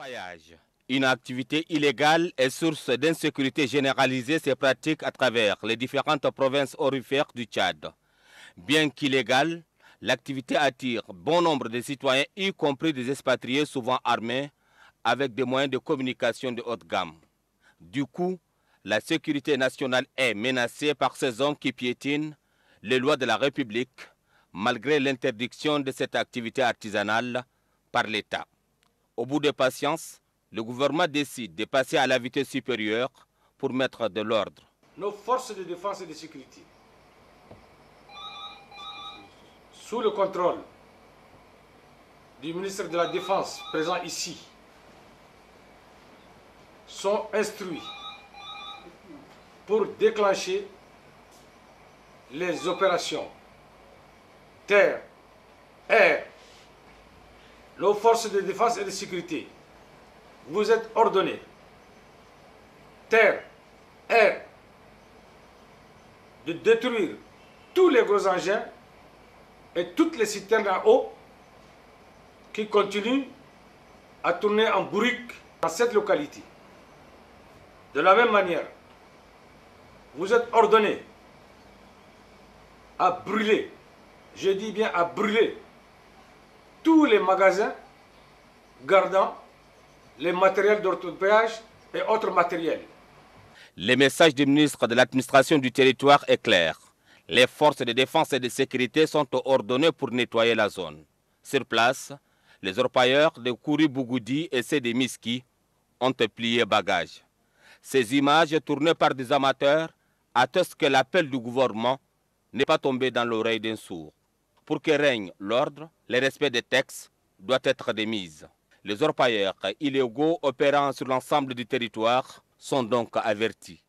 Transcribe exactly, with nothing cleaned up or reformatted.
L'orpaillage, une activité illégale et source d'insécurité généralisée, se pratique à travers les différentes provinces aurifères du Tchad. Bien qu'illégale, l'activité attire bon nombre de citoyens, y compris des expatriés souvent armés, avec des moyens de communication de haute gamme. Du coup, la sécurité nationale est menacée par ces hommes qui piétinent les lois de la République, malgré l'interdiction de cette activité artisanale par l'État. Au bout de patience, le gouvernement décide de passer à la vitesse supérieure pour mettre de l'ordre. Nos forces de défense et de sécurité, sous le contrôle du ministre de la Défense présent ici, sont instruits pour déclencher les opérations terre, air. Nos forces de défense et de sécurité, vous êtes ordonnés, terre, air, de détruire tous les gros engins et toutes les citernes à eau qui continuent à tourner en bourrique dans cette localité. De la même manière, vous êtes ordonnés à brûler, je dis bien à brûler, tous les magasins gardant les matériels d'orthopéage et autres matériels. Le message du ministre de l'administration du territoire est clair. Les forces de défense et de sécurité sont ordonnées pour nettoyer la zone. Sur place, les orpailleurs de Kouri-Bougoudi et ceux de Miski ont plié bagages. Ces images tournées par des amateurs attestent que l'appel du gouvernement n'est pas tombé dans l'oreille d'un sourd. Pour que règne l'ordre, le respect des textes doit être de mise. Les orpailleurs illégaux opérant sur l'ensemble du territoire sont donc avertis.